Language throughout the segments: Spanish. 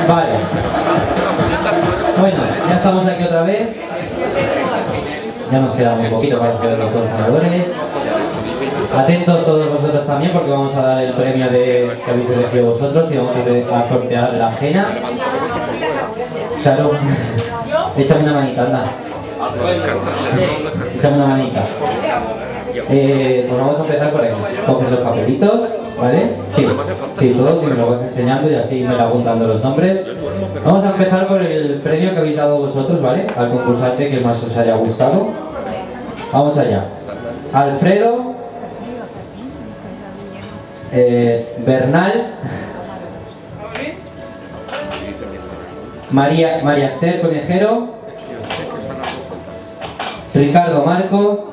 Vale. Bueno, ya estamos aquí otra vez. Ya nos queda muy poquito para hacer los dos ganadores. Atentos todos vosotros también porque vamos a dar el premio que habéis elegido vosotros y vamos a sortear la ajena. Charo, échame una manita, anda. Échame una manita. Pues vamos a empezar por aquí. Coges los papelitos, ¿vale? Sí, todos, y me lo vas enseñando y así me lo apuntando los nombres. Vamos a empezar por el premio que habéis dado vosotros, ¿vale? Al concursante que más os haya gustado. Vamos allá. Alfredo, Bernal, María Esther Conejero, Ricardo Marco,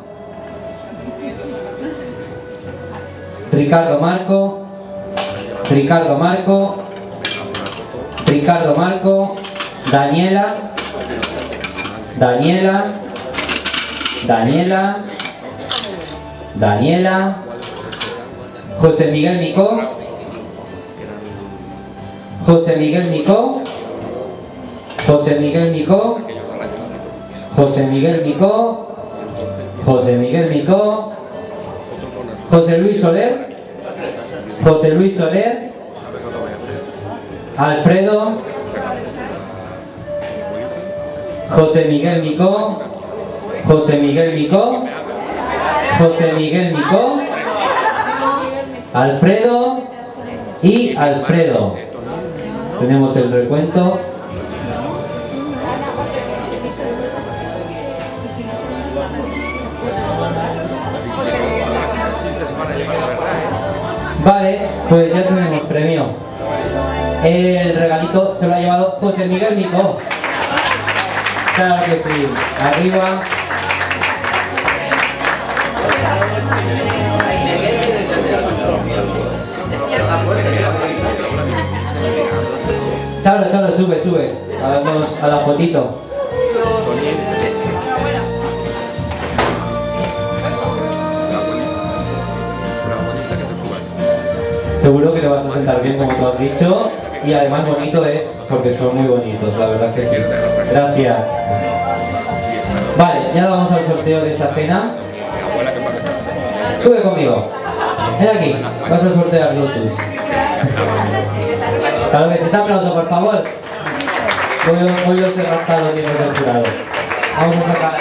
Daniela, José Miguel Micó, José Miguel Micó, José Luis Soler, Alfredo, José Miguel Micó, Alfredo y Alfredo. Tenemos el recuento. Vale, pues ya tenemos premio. El regalito se lo ha llevado José Miguel Micó. Claro que sí. Arriba. Charo, sube. Vamos a la fotito. Seguro que te vas a sentar bien como tú has dicho y además bonito es porque son muy bonitos, la verdad que sí. Gracias. Vale, ya vamos al sorteo de esa cena. Sube conmigo. Ven aquí, vas a sortearlo tú. Claro que sí, ese aplauso, por favor. Hoy los he gastado los miembros del jurado. Vamos a sacar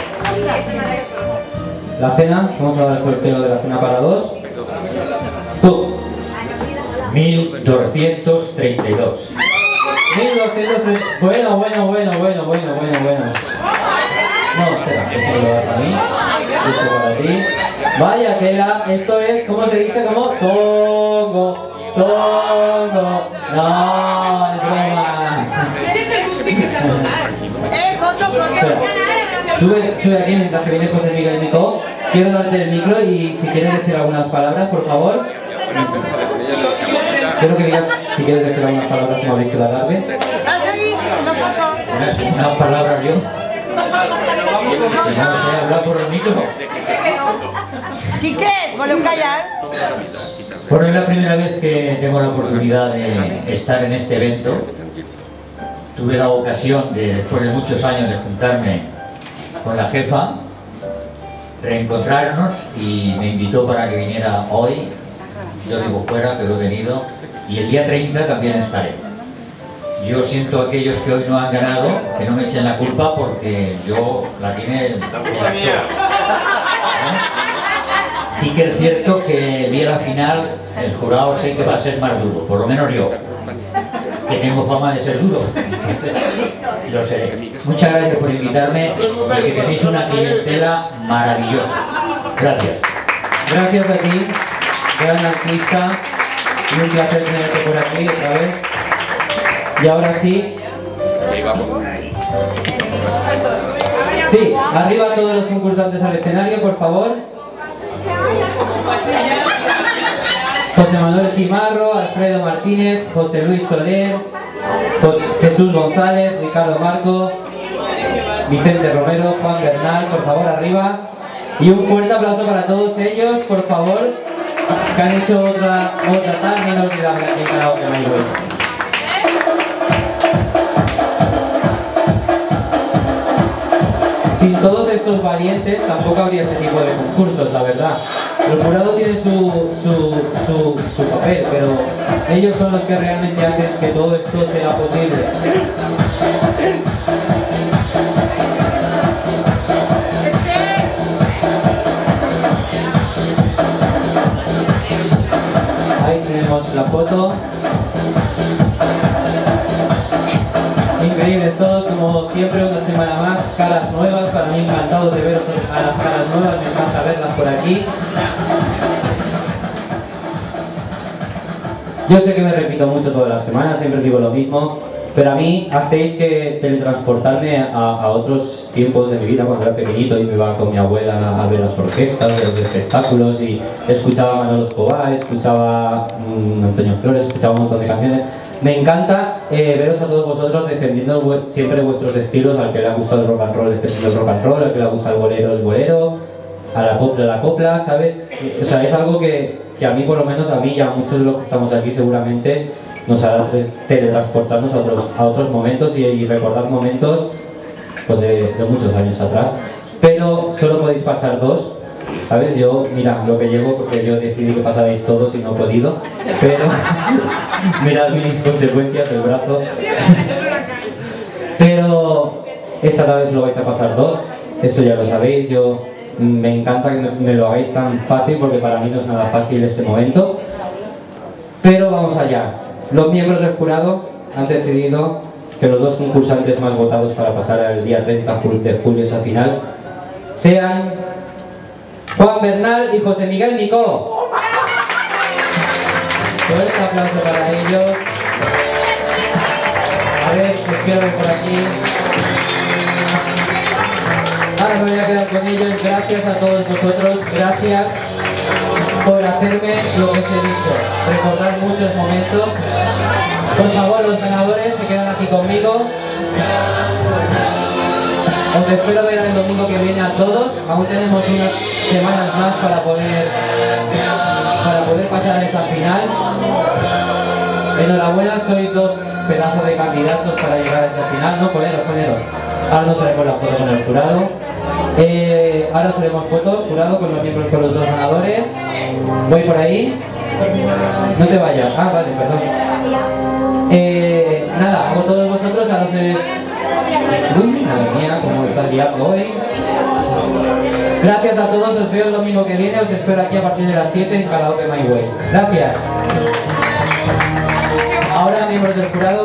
la cena. Vamos a dar el sorteo de la cena para dos. Tú. 1232. 1232. Bueno. No, espera, eso lo das a mí. Eso para ti. Vaya tela, esto es, ¿cómo se dice? Como tongo. No, es broma. Sube aquí mientras que viene José Miguel Micó. Quiero darte el micro y si quieres decir algunas palabras, por favor. Quiero que digas si quieres decir algunas palabras como habéis quedado darle. Unas palabras yo. Si no sé hablar por el micro. Chiques, ¿voleu callar? Bueno, es la primera vez que tengo la oportunidad de estar en este evento. Tuve la ocasión de, después de muchos años, de juntarme con la jefa, reencontrarnos y me invitó para que viniera hoy. Yo vivo fuera, pero he venido y el día 30 también estaré. Yo siento a aquellos que hoy no han ganado, que no me echen la culpa porque yo la tiene el actor. Sí que es cierto que el día de la final el jurado sé que va a ser más duro, por lo menos yo, que tengo fama de ser duro. Lo sé. Muchas gracias por invitarme y que tenéis una clientela maravillosa. Gracias. Gracias a ti, gran artista, y un placer tenerte por aquí otra vez. Y ahora sí. Sí, arriba todos los concursantes al escenario, por favor. José Manuel Cimarro, Alfredo Martínez, José Luis Soler, Jesús González, Ricardo Marco, Vicente Romero, Juan Bernal, por favor, arriba. Y un fuerte aplauso para todos ellos, por favor, que han hecho otra tarde inolvidable aquí en Karaoke My Way. estos valientes tampoco habría este tipo de concursos, la verdad. El jurado tiene su papel, pero ellos son los que realmente hacen que todo esto sea posible. Ahí tenemos la foto. Increíbles todos, como siempre, una semana más, caras nuevas. Para mí encantado de veros a las caras nuevas, me encanta verlas por aquí. Yo sé que me repito mucho todas las semanas, siempre digo lo mismo, pero a mí hacéis que teletransportarme a otros tiempos de mi vida cuando era pequeñito y me iba con mi abuela a ver las orquestas, los espectáculos y escuchaba a Manolo Escobar, escuchaba a Antonio Flores, escuchaba un montón de canciones. Me encanta veros a todos vosotros defendiendo siempre vuestros estilos. Al que le ha gustado el rock and roll, defendiendo el rock and roll, al que le gusta el bolero, a la copla, ¿sabes? O sea, es algo que a mí, por lo menos a mí y a muchos de los que estamos aquí seguramente nos hará teletransportarnos a otros momentos y recordar momentos pues, de muchos años atrás. Pero solo podéis pasar dos, ¿sabes? Yo, mira, lo que llevo, porque yo decidí que pasaréis todos y no he podido, pero mirad mis consecuencias, el brazo. Pero esta vez lo vais a pasar dos, esto ya lo sabéis. Yo me encanta que me lo hagáis tan fácil, porque para mí no es nada fácil este momento. Pero vamos allá. Los miembros del jurado han decidido que los dos concursantes más votados para pasar al día 30 de julio esa final sean Juan Bernal y José Miguel Nicó. Fuerte aplauso para ellos. A ver, os quiero ver por aquí. Ahora me voy a quedar con ellos. Gracias a todos vosotros. Gracias por hacerme lo que os he dicho. Recordar muchos momentos. Por favor, los ganadores se quedan aquí conmigo. Os espero ver el domingo que viene a todos. Aún tenemos unas semanas más para poder pasar a esa final. Enhorabuena, sois dos pedazos de candidatos para llegar a esa final. No, poneros. Ahora no seremos la foto con el jurado. Ahora seremos foto, jurado, con los miembros, con los dos ganadores. Voy por ahí. No te vayas. Ah, vale, perdón. Nada, con todos vosotros, ahora os es... Uy, madre mía, cómo está liado hoy. Gracias a todos, os veo el domingo que viene, os espero aquí a partir de las 7 en Karaoke My Way. Gracias. Ahora, miembros del jurado.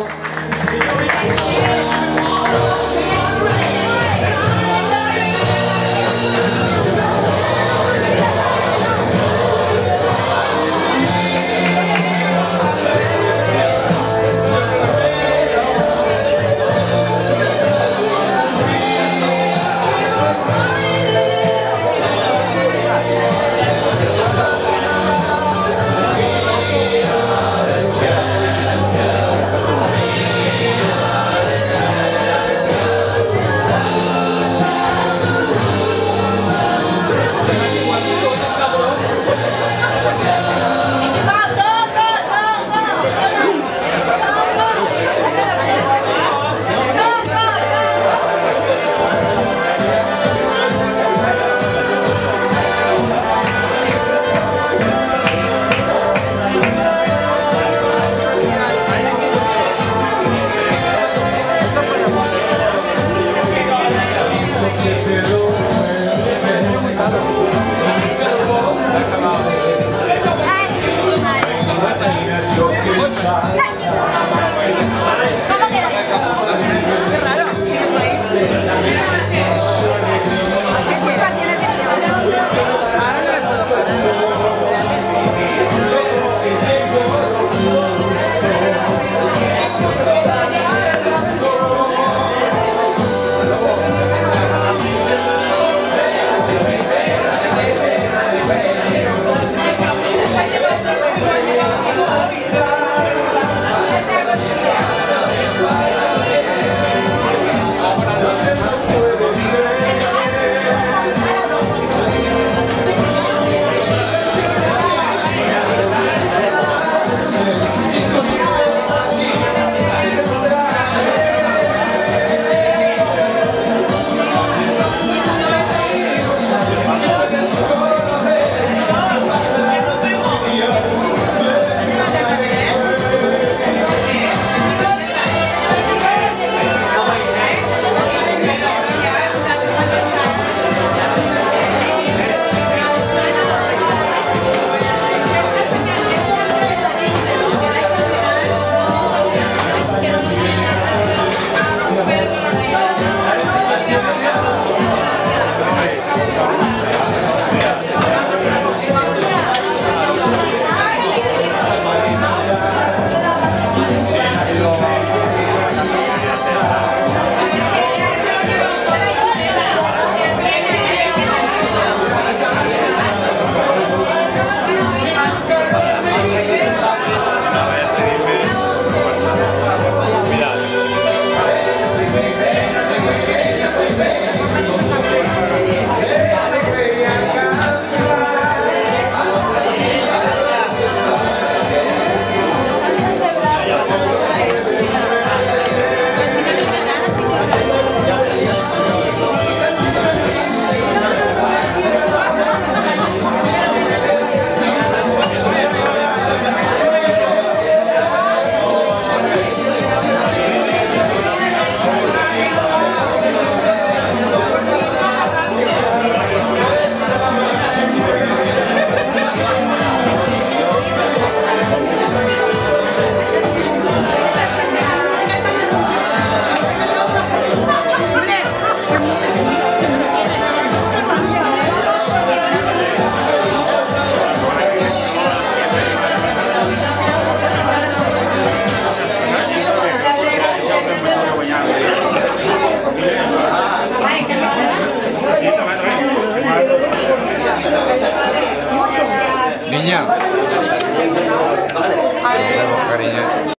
Niña. Cariño.